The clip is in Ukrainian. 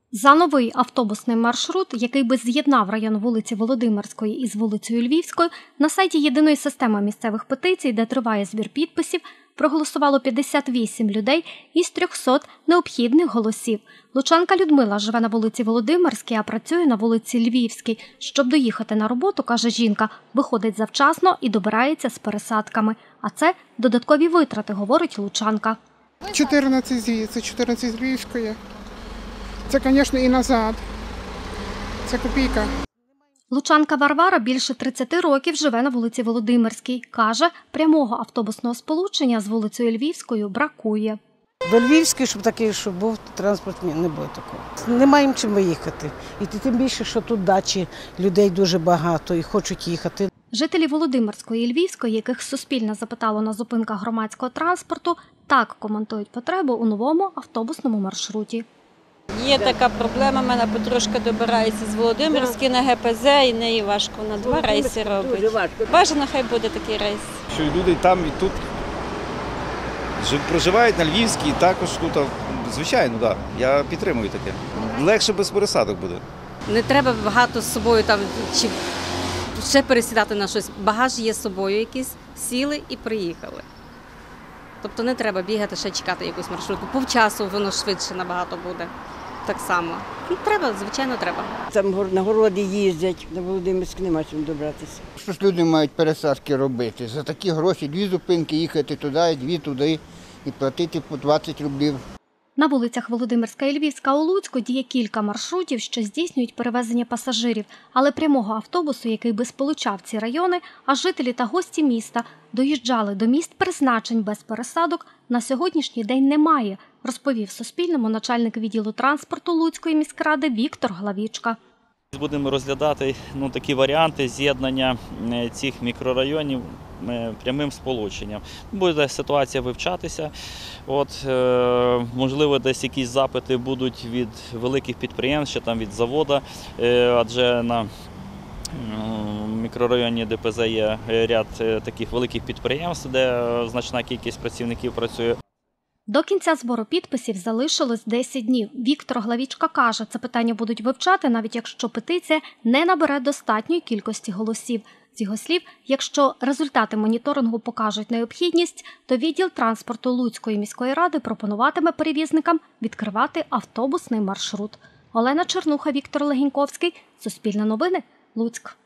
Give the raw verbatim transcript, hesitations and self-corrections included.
За новий автобусний маршрут, який би з'єднав район вулиці Володимирської із вулицею Львівською, на сайті єдиної системи місцевих петицій, де триває збір підписів, проголосувало п'ятдесят вісім людей із трьохсот необхідних голосів. Лучанка Людмила живе на вулиці Володимирській, а працює на вулиці Львівській. Щоб доїхати на роботу, каже жінка, виходить завчасно і добирається з пересадками. А це додаткові витрати, говорить лучанка. чотирнадцять звідси, чотирнадцять з Львівської. Це, звісно, і назад. Це копійка. Лучанка Варвара більше тридцяти років живе на вулиці Володимирській. Каже, прямого автобусного сполучення з вулицею Львівською бракує. До Львівської, щоб такий, щоб був транспорт, ні, не буде такого. Не маємо чим виїхати. І тим більше, що тут дачі людей дуже багато і хочуть їхати. Жителі Володимирської і Львівської, яких Суспільне запитало на зупинках громадського транспорту, так коментують потребу у новому автобусному маршруті. Є така проблема, мене потрошки добирається з Володимирської на ге пе зет, і неї важко, на два рейси робить. Бажано, хай буде такий рейс. Що люди там і тут проживають на Львівській, також тут, звичайно, так, я підтримую таке. Легше без пересадок буде. Не треба багато з собою там, чи ще пересідати на щось. Багаж є з собою якийсь, сіли і приїхали. Тобто не треба бігати, ще чекати якусь маршрутку. По часу воно швидше набагато буде. Так само. Ну, треба, звичайно, треба. Там на городі їздять, на Володимирську нема чим добратися. Що ж люди мають пересадки робити? За такі гроші дві зупинки їхати туди, дві туди і платити по двадцять рублів. На вулицях Володимирська і Львівська у Луцьку діє кілька маршрутів, що здійснюють перевезення пасажирів, але прямого автобусу, який би сполучав ці райони, а жителі та гості міста доїжджали до міст призначень без пересадок, на сьогоднішній день немає, розповів Суспільному начальник відділу транспорту Луцької міськради Віктор Главічка. Будемо розглядати ну, такі варіанти з'єднання цих мікрорайонів прямим сполученням. Буде ситуація вивчатися. От, е, можливо, десь якісь запити будуть від великих підприємств, чи там від заводу, е, адже на мікрорайоні де пе зет є ряд таких великих підприємств, де значна кількість працівників працює. До кінця збору підписів залишилось десять днів. Віктор Главічка каже, це питання будуть вивчати, навіть якщо петиція не набере достатньої кількості голосів. З його слів, якщо результати моніторингу покажуть необхідність, то відділ транспорту Луцької міської ради пропонуватиме перевізникам відкривати автобусний маршрут. Олена Чернуха, Віктор Легіньковський. Суспільне новини. Луцьк.